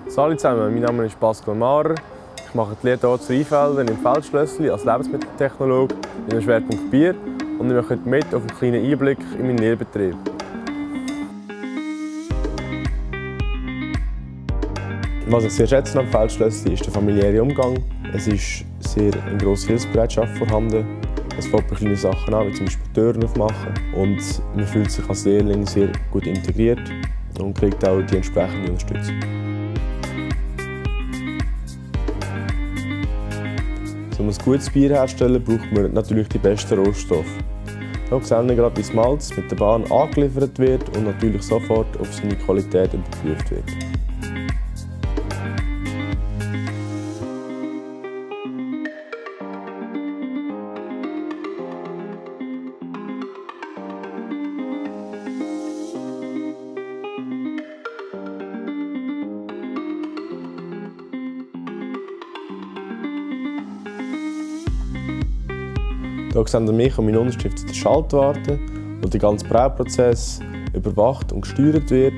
Hallo zusammen, mein Name ist Pascal Maurer. Ich mache die Lehre hier zu Rheinfelden im Feldschlössli als Lebensmitteltechnologe mit dem Schwerpunkt Bier und ich mache heute mit auf einen kleinen Einblick in meinen Lehrbetrieb. Was ich sehr schätze am Feldschlössli ist der familiäre Umgang. Es ist sehr eine grosse Hilfsbereitschaft vorhanden. Es fängt bei kleinen Sachen an, wie zum Beispiel Türen aufmachen. Und man fühlt sich als Lehrling sehr gut integriert und kriegt auch die entsprechende Unterstützung. Um ein gutes Bier herzustellen, braucht man natürlich die besten Rohstoffe. Hier sehen wir gerade, wie das Malz mit der Bahn angeliefert wird und natürlich sofort auf seine Qualität überprüft wird. Hier sehen wir mich und meine Unterschrift in der Schaltwarte, wo der ganze Brauprozess überwacht und gesteuert wird.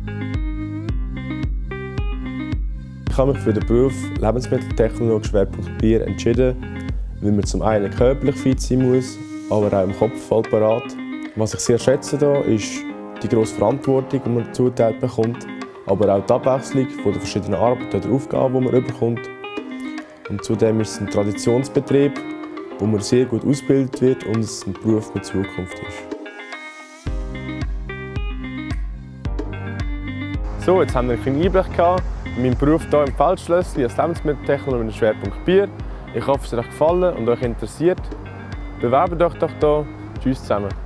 Ich habe mich für den Beruf Lebensmitteltechnologe Schwerpunkt Bier entschieden, weil man zum einen körperlich fit sein muss, aber auch im Kopf voll parat. Was ich sehr schätze hier ist die grosse Verantwortung, die man zugeteilt bekommt, aber auch die Abwechslung von den verschiedenen Arbeiten oder Aufgaben, die man bekommt. Und zudem ist es ein Traditionsbetrieb, wo man sehr gut ausgebildet wird und es ein Beruf mit Zukunft ist. So, jetzt haben wir einen kleinen Einblick in meinen Beruf hier im Feldschlössli als Lebensmitteltechnologe mit dem Schwerpunkt Bier. Ich hoffe, es hat euch gefallen und euch interessiert. Bewerbt euch doch hier. Tschüss zusammen.